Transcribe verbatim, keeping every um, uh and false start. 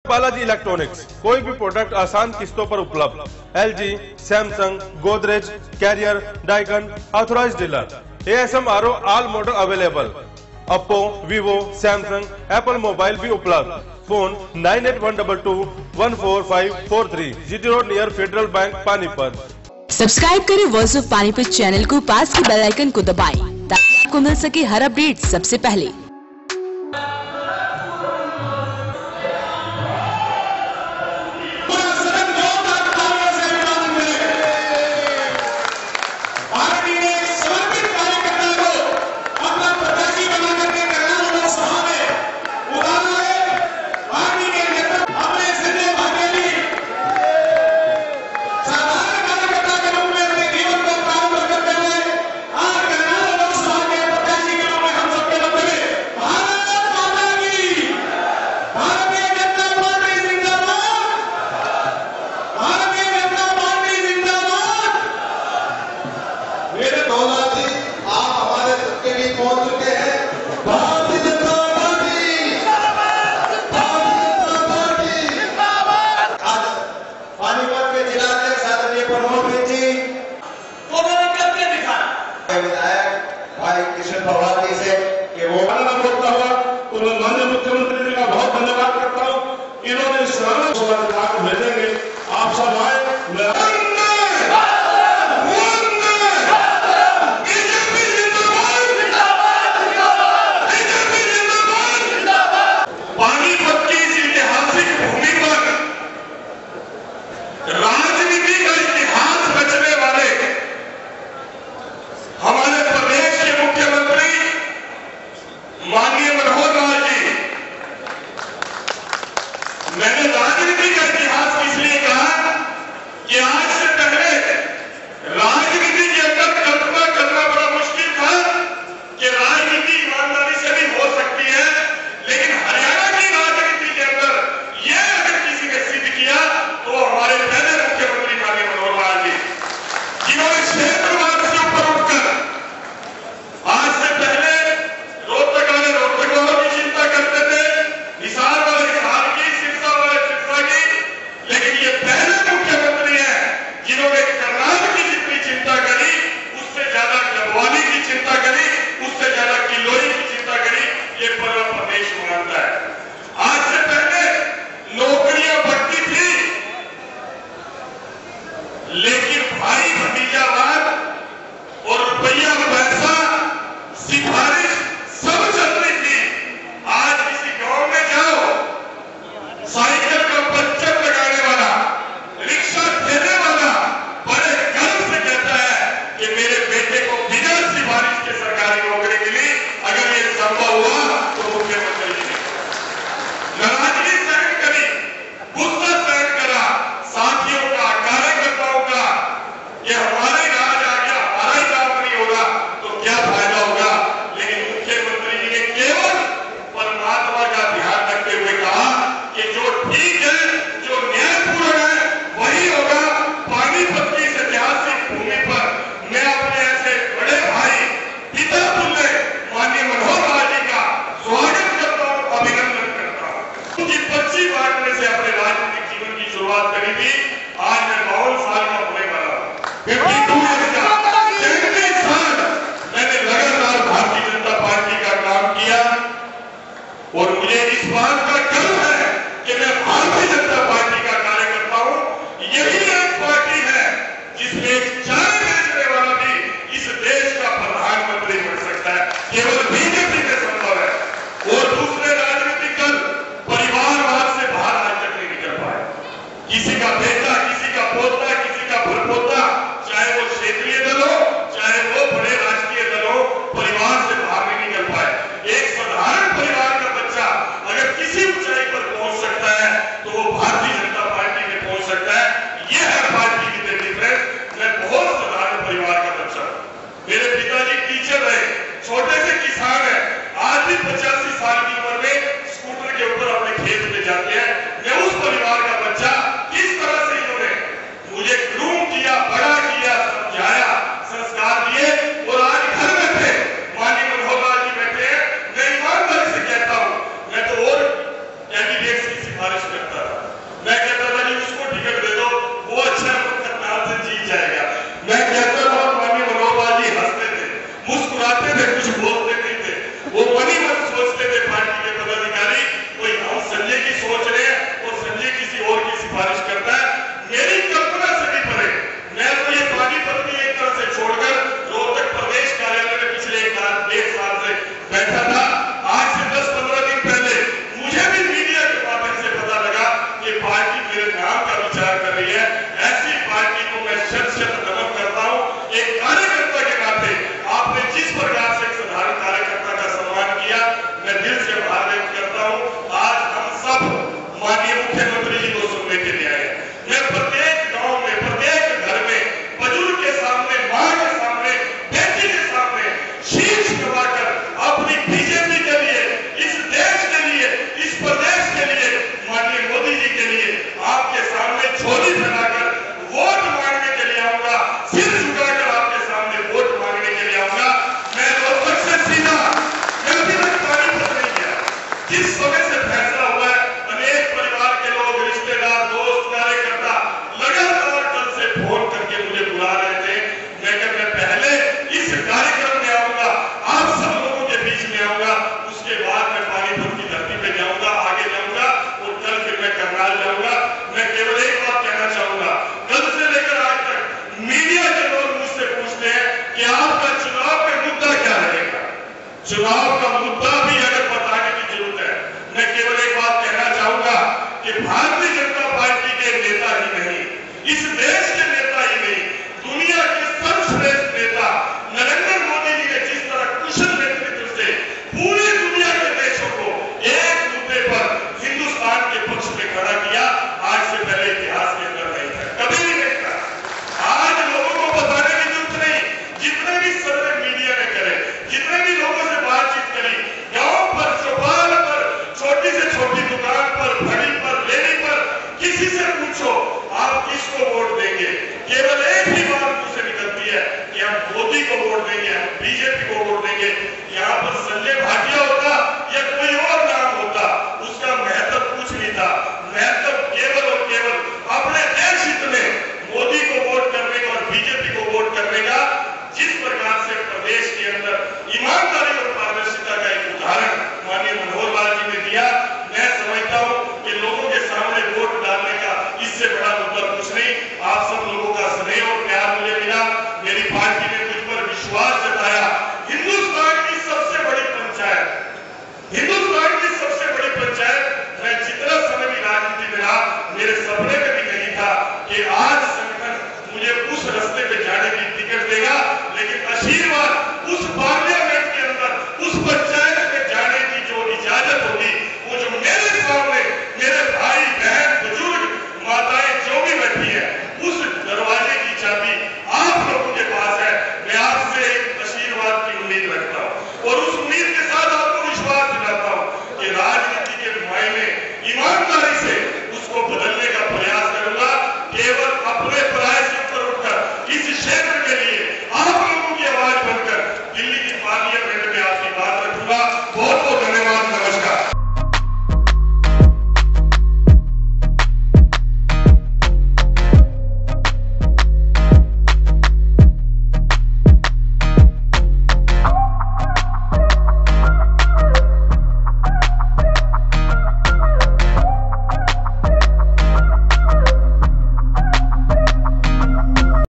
Balaji electronics, कोई भी product आसान किस्तों पर उपलब्ध। LG, Samsung, Godrej, Carrier, Daikin, authorised dealer. एएसएमआरओ all model available. Oppo, Vivo, Samsung, Apple mobile भी उपलब्ध। Phone nine eight one two two one four five four three, GT Road near Federal Bank, Panipat. Subscribe करें Voice of Panipat channel को, पास के bell icon को दबाएं ताकि आपको मिल सके हर अपडेट सबसे पहले। मुख्यमंत्री जी का बहुत धन्यवाद करता हूँ। इन्होंने सरल भेजेंगे आप सब आए। पानीपत की इस ऐतिहासिक भूमि पर राजनीति का इतिहास रचने वाले हमारे प्रदेश के मुख्यमंत्री माननीय मनोहर लाल जी, मैंने राजनीति का इतिहास इसलिए कहा कि आज से पहले राजनीति के अंदर कल्पना करना बड़ा मुश्किल था कि राजनीति ईमानदारी से भी हो सकती है, लेकिन हरियाणा की राजनीति के अंदर यह अगर किसी ने सिद्ध किया तो हमारे पहले मुख्यमंत्री माननीय मनोहर लाल जी, जिन्होंने क्षेत्रवाद से ऊपर उठकर आज से पहले रोहतक वाले रोहतक वालों की चिंता करते थे, हिसार वाले हिसार की, सिरसा वाले सिरसा की, लेकिन ये पहले मुख्यमंत्री हैं जिन्होंने करनाल की जितनी चिंता करी उससे ज्यादा गढ़वाली की चिंता करी, उससे ज्यादा किलोई की चिंता करी, ये पूरा प्रदेश मानता है। आज से पहले नौकरियां बढ़ती थी, लेकिन भाई भतीजावाद और रुपया पैसा सिफारिश सब चलती थी। आज किसी गांव में जाओ, साइकिल का पंचर लगाने वाला, रिक्शा देने वाला बड़े गर्व से कहता है कि मेरे बेटे को बिना सिफारिश के सरकारी नौकरी मिली। अगर ये संभव हुआ तो मुख्यमंत्री जी ने नाराजगी सहन करी, गुस्सा सहन करा, साथियों का, कार्यकर्ताओं का, ये हमारा ही राज आ गया, हमारा ही काम नहीं होगा तो क्या फायदा होगा। लेकिन मुख्यमंत्री जी ने केवल परमात्मा का ध्यान रखते हुए कहा कि जो ठीक है, जो न्यायपूर्ण है वही होगा। पानीपत की इस ऐतिहासिक भूमि पर मैं अपने ऐसे बड़े भाई पिता तुल्य माननीय मनोहर लाल जी का स्वागत करता हूँ, अभिनंदन करता हूँ। उनकी पच्चीस बांटने से अपने राजनीतिक जीवन की शुरुआत करी थी। आज मैं बावन साल का होने वाला हूँ, फिफ्टी टू ईयर्स का, तैंतीस साल मैंने लगातार भारतीय जनता पार्टी का काम किया और मुझे इस बात का गर्व है कि मैं भारतीय जनता पार्टी का कार्यकर्ता हूँ। यही एक पार्टी है जिसमें एक चाय बेचने वाला भी इस देश का प्रधानमंत्री बन सकता है, केवल बीजेपी में संभव है। और दूसरे राजनीतिक दल परिवारवाद से बाहर आज तक नहीं निकल पाए। किसी का बेटा, किसी का पोता, किसी का भरपोता, चाहे वो क्षेत्रीय दल हो, चाहे वो बड़े राष्ट्रीय दल हो, परिवार से बाहर नहीं निकल पाए। एक साधारण परिवार का बच्चा अगर किसी ऊंचाई पर पहुंच सकता है तो वो भारतीय जनता पार्टी में पहुंच सकता है। यह है पार्टी की डिफरेंस। मैं बहुत साधारण परिवार का बच्चा हूं, मेरे पिताजी टीचर रहे, छोटे से किसान है, आज भी पचासी साल की उम्र में स्कूटर के ऊपर अपने खेत में जाते हैं। मैं उस परिवार का बच्चा किस तरह से बंगाल जाऊंगा, मैं केवल एक बात कहना चाहूंगा, कल से लेकर आज तक मीडिया के लोग मुझसे पूछते हैं कि आपका चुनाव में मुद्दा क्या रहेगा। चुनाव का मुद्दा भी अगर बताने की जरूरत है, मैं केवल एक बात कहना चाहूंगा कि भारतीय जनता पार्टी के नेता ही नहीं, इस देश के नेता ही नहीं, दुनिया के सर्वश्रेष्ठ नेता नरेंद्र मोदी जी ने जिस तरह कुशल नेतृत्व से पूरी दुनिया के देशों को एक मुद्दे पर हिंदुस्तान के पक्ष में खड़ा किया, आज से पहले इतिहास के अंदर नहीं था, कभी भी नहीं था। आज लोगों को बताने की जरूरत नहीं, जितने भी सर्वे मीडिया ने करे, जितने भी लोगों से बातचीत करी, गांव पर, चौपाल पर, छोटी से छोटी दुकान पर, घड़ी पर, रेडी पर, किसी से पूछो आप किसको वोट देंगे, केवल एक ही बात मुंह से निकलती है कि हम मोदी को वोट देंगे, हम बीजेपी को वोट देंगे। यहाँ पर संजय भाटिया होता या कोई और नाम होता, उसका महत्व कुछ नहीं था। महत्व केवल और केवल अपने देश हित में मोदी को वोट करने का और बीजेपी को वोट करने का। जिस प्रकार से प्रदेश के अंदर ईमानदारी और पारदर्शिता का एक उदाहरण माननीय मनोहर लाल जी ने दिया, मैं समझता हूं कि लोगों के सामने वोट डालने का इससे बड़ा मुद्दा कुछ नहीं। आप सब लोगों का स्नेह और प्यार मुझे मिला, मेरी पार्टी ने मुझ पर विश्वास जताया। हिंदुस्तान की सबसे बड़ी पंचायत, हिंदुस्तान की सबसे बड़ी पंचायत, मैं जितना समय भी राजनीति में रहा, मेरे सपने में भी नहीं था कि आज